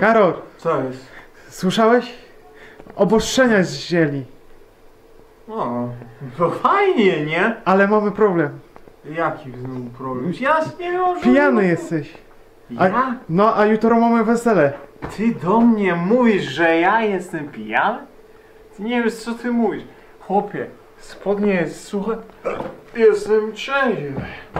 Karol, Co jest? słyszałeś? Obostrzenia wzięli, O, to fajnie, nie? ale mamy problem. Jaki znowu problem? Ja nie wiem. Pijany jesteś. Ja? No, a jutro mamy wesele. Ty do mnie mówisz, że ja jestem pijany? Ty nie wiesz, co ty mówisz. Chłopie, spodnie jest suche. Jestem trzeźwy.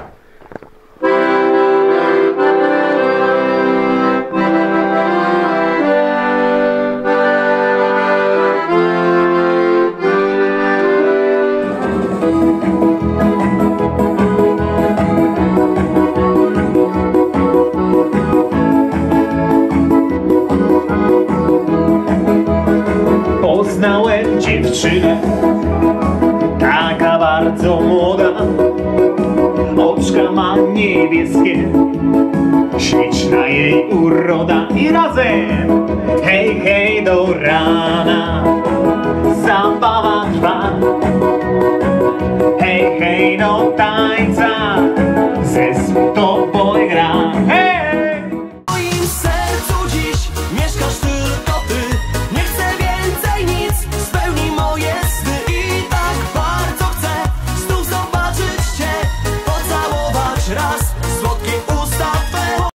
Poznałem dziewczynę, taka bardzo młoda, oczka ma niebieskie, śliczna jej uroda i razem, hej, hej, do rana, zabawa trwa.